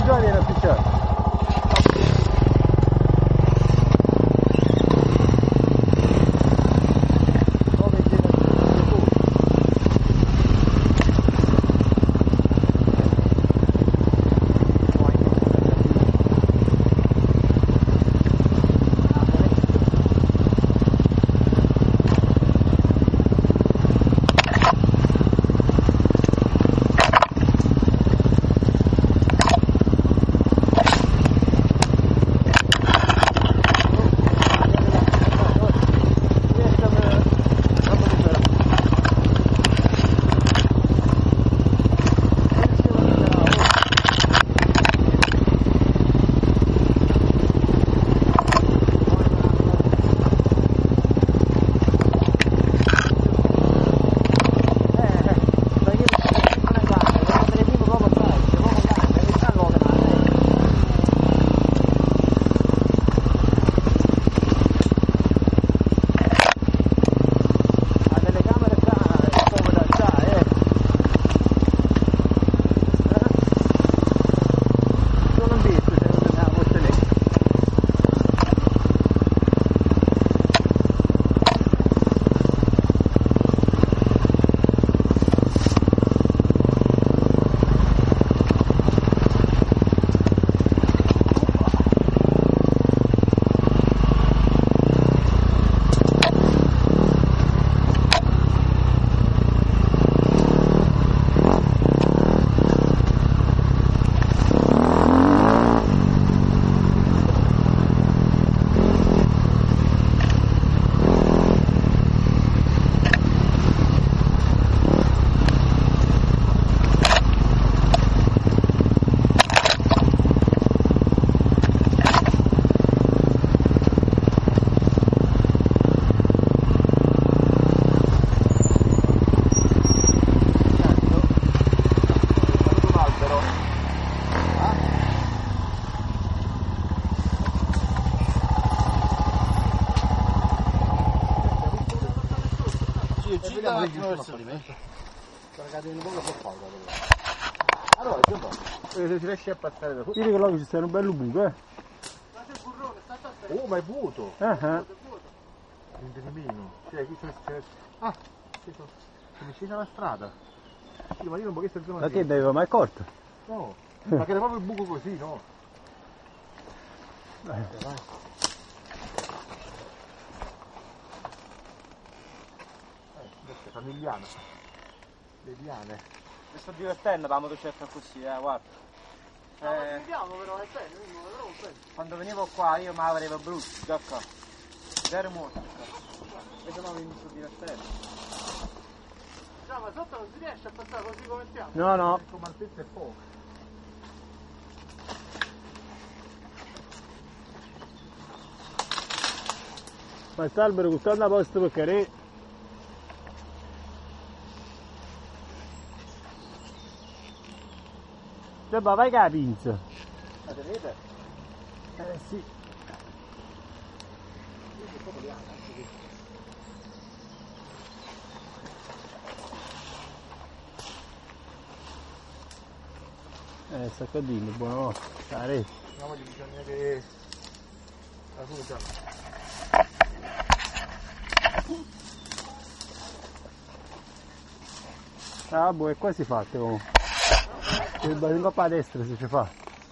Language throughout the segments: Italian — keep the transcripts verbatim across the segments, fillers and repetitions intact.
giorni viene ufficiale. Gira un attimo verso di me. Caricate un po' la paura. Allora, che fa? Se si riesce a passare da qui. Vedi che là ci sta un bello buco, eh. Ma c'è il burrone, sta a te. Oh, ma è vuoto. Ah ah. Niente di meno. Cioè, qui c'è... Ah, sono vicino alla strada. Sì, ma io non posso zona. Da te avevo mai accorto? No, ma che era proprio il buco così, no? Eh. Vai. Eh, famigliana. Le liane. Mi sto divertendo la motocicletta così, eh, guarda. Eh, no, ma vediamo però, è bello, non vedrò bene. Quando venivo qua io mi avevo brutto, già qua. Zero morto. Invece no mi sto divertendo. No, ma sotto non si riesce a passare così come stiamo. No, no. Come altezza è poco. Ma quest'albero costando a posto perché re... Cioè, ma vai che la pinza? La vedete? Eh sì. Eh, sta cadendo, buonanotte. La rete. No, gli bisogna che... La suga. Ah, boh, è quasi fatta comunque. Il balingo a destra si ci fa.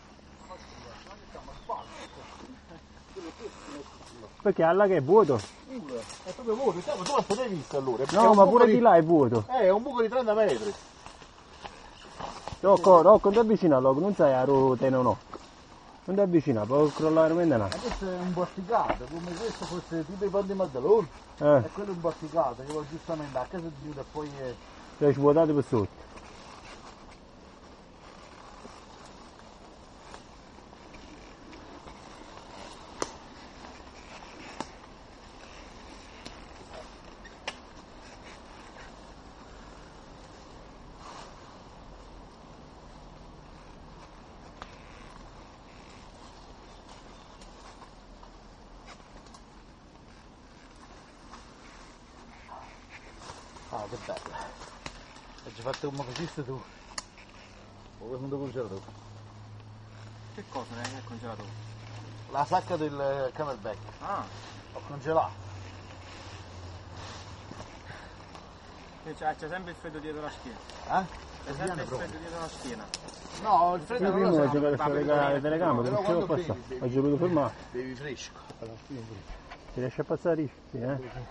Perché alla che è vuoto? È proprio vuoto, tu non potevi visto allora. No, ma pure di... di là è vuoto. Eh, è un buco di trenta metri. Rocco, Rocco, non ti avvicinare, Rocco, non sai a ruota o no. Non ti avvicinare, può crollare veramente là. Ma questo è un borticato, come questo fosse tipo i ponti Maddaloni. Eh. E quello è un borticato, che vuole giustamente a casa di Giuda e poi... È... Cioè ci vuotate per sotto. Ah, che bella. Hai già fatto come faceste tu? O come non congelato? Che cosa ne hai congelato? La sacca del Camelback. Ah, Ho congelato. c'è, c'è sempre il freddo dietro la schiena. Eh? C'è sempre il freddo dietro la schiena. No, il freddo Io non prima lo ho so. giocato a fare le telecamere, Però non ce l'ho quando passato. bevi, Ho giocato fermato. bevi fresco. Ti riesci a passare? Sì, eh?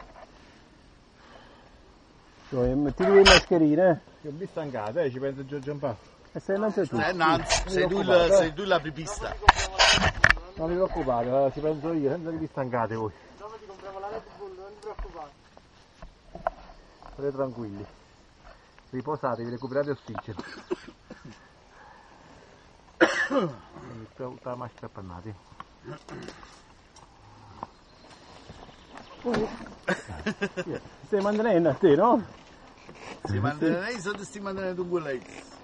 Cioè, metti due mascherine, eh? Che mi stancato, eh, ci pensa Giorgio Paolo. E sei innanzi a tu. Eh, no, sei tu, il, sei tu l'apripista. Non vi preoccupate, eh, ci penso io, senza che vi stancate voi. Dopo ti compriamo la Red Bull, non ti preoccupare. State tranquilli. Riposatevi, recuperate ossigeno. Tutta la maschera appannati. Stai mantenendo a te, no? Si mantiene lei, sotto sti mantenendo tu lei.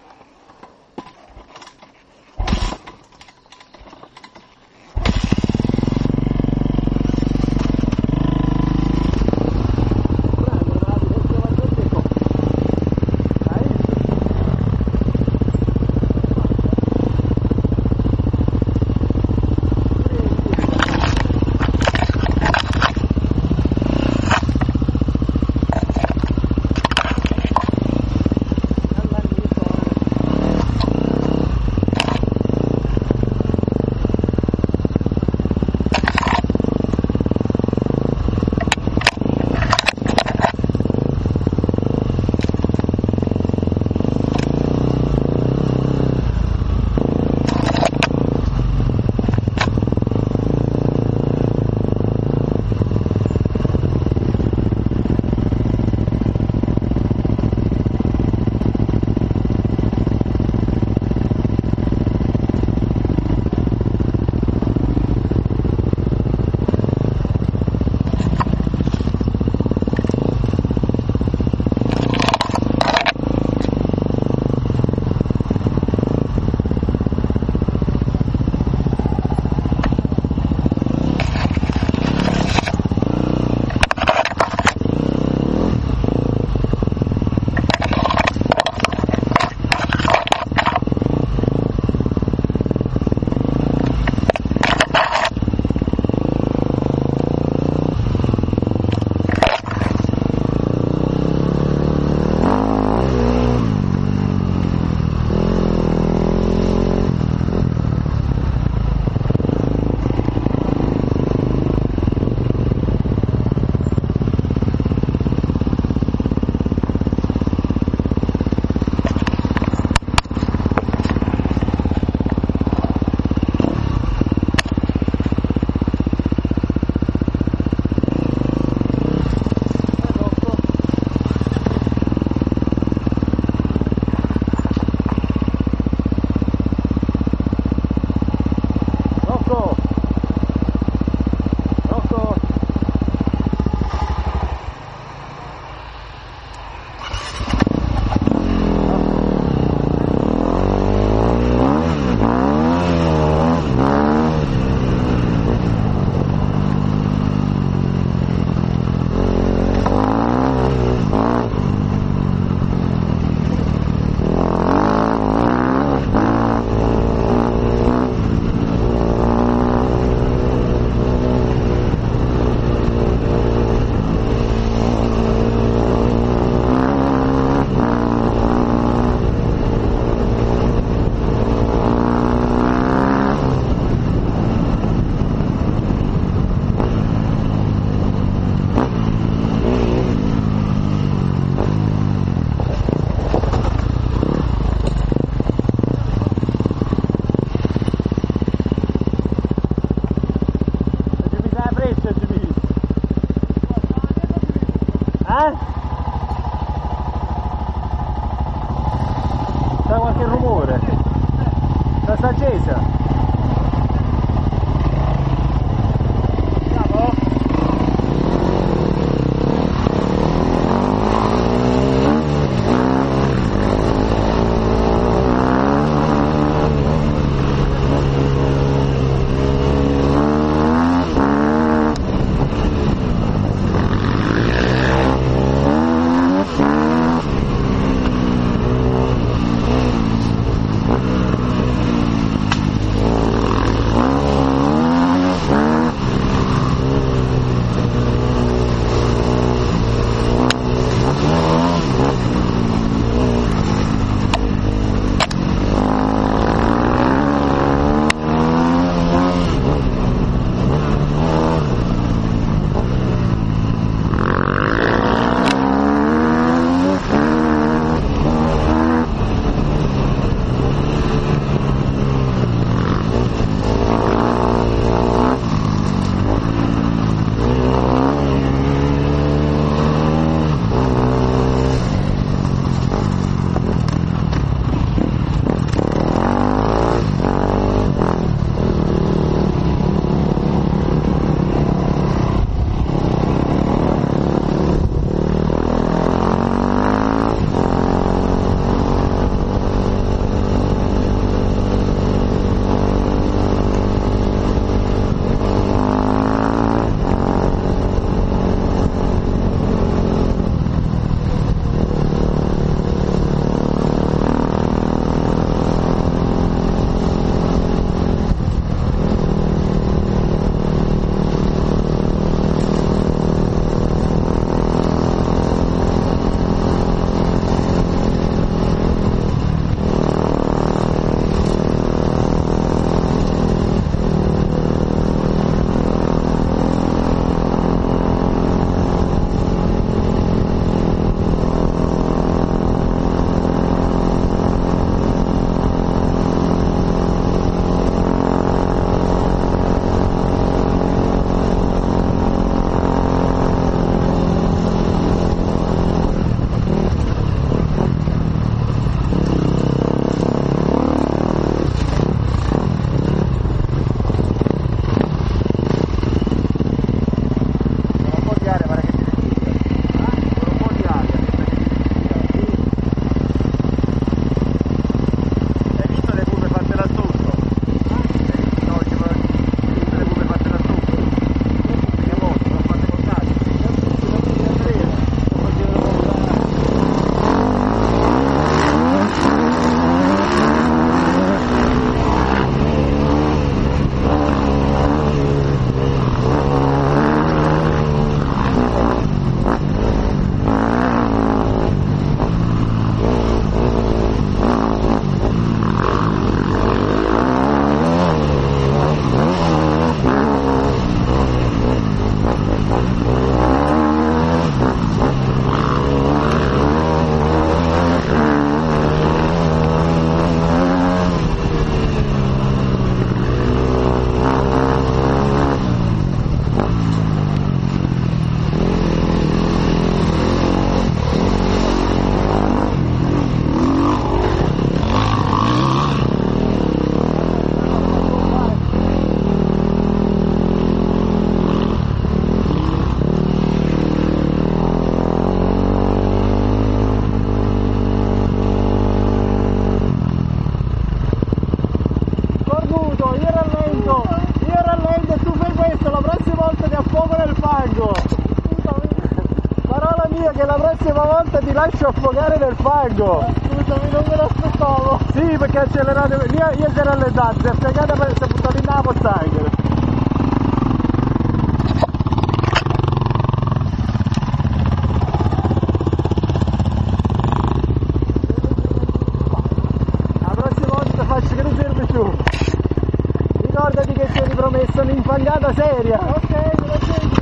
sta accesa. prossima volta ti lascio affogare nel fango. Scusami, non me l'aspettavo. Sì, perché accelerate. Io, io c'ero alle date, si è affogata per si è buttato in la pozzanghera. La prossima volta faccio che non fermi più. Ricordati che ti eri promesso un'infangata seria. Ok, me la sento.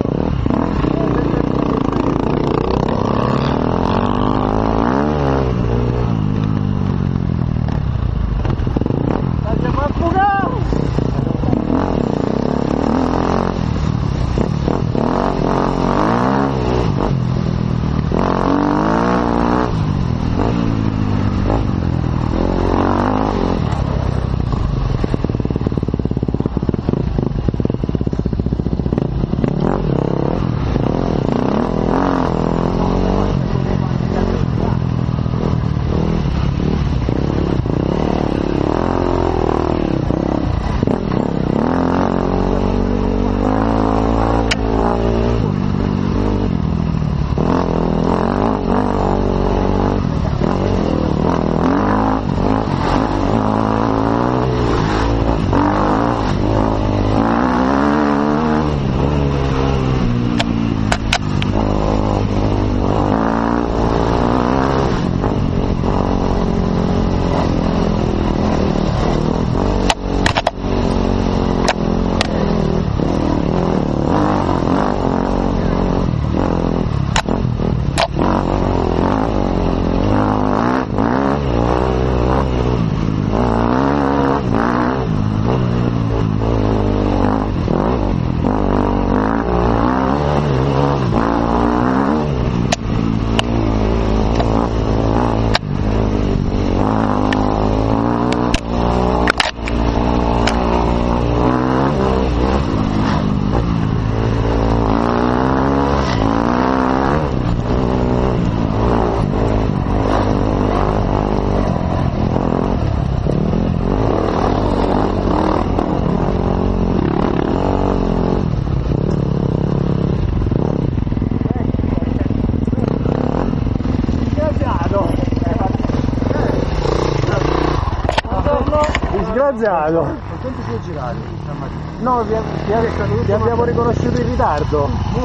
Disgraziato. Quanto si è girato stamattina? No, ti, ti, ti abbiamo riconosciuto in ritardo. Mu.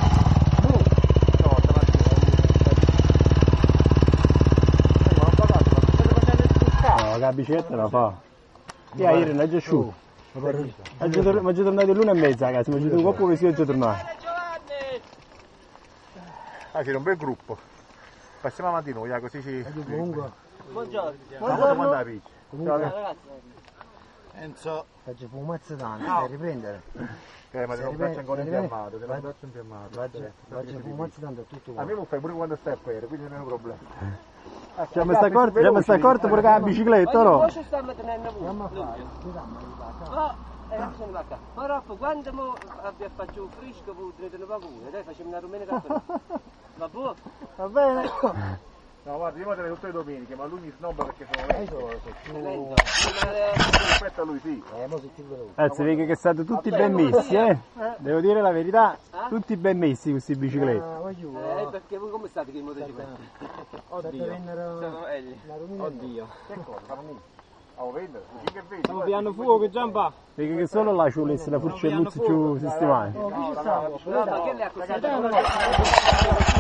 Mu. No, stamattina. No, la bicicletta la fa. Io ieri non è già su. Ma è già tornato l'una e mezza, ragazzi, ma c'è un po' che si è già tornato. Ah, c'era un bel gruppo. Passiamo avanti noi, ah, così ci... Buongiorno. Buongiorno. Buongiorno. Ciao ragazzi. Enzo. Faccio fumazza tanto, devi riprendere. Eh, ma te lo faccio ancora infiammato, te lo faccio infiammato. Faccio fumazza tanto tutto A me lo fai pure quando stai a ferro, quindi non è un problema. Già mi sta accorto, già mi sta accorto pure che la bicicletta, no? Poi ci stiamo tenendo pure. Ma, eh, sono qua. Però quando mo abbia fatto un fresco, pure ne va pure, dai, facciamo una rumena caffè. Va buono? Va bene. No, guarda, io vado tutte le domeniche, ma lui mi snobba perché sono vecchio. Aspetta lui, sì. Ragazzi, vedi che state tutti ben messi, eh? Devo dire la verità, tutti ben messi questi bicicletti. Eh, perché voi come state che in motocicletta? Oddio. Sono meglio. Oddio. Che cosa? Oh, vendere, che vedi? Stiamo piano fuoco, Giampa. Vedi che solo là ci volesse la forcelluzzi più sistemati. No, ma che le ha così?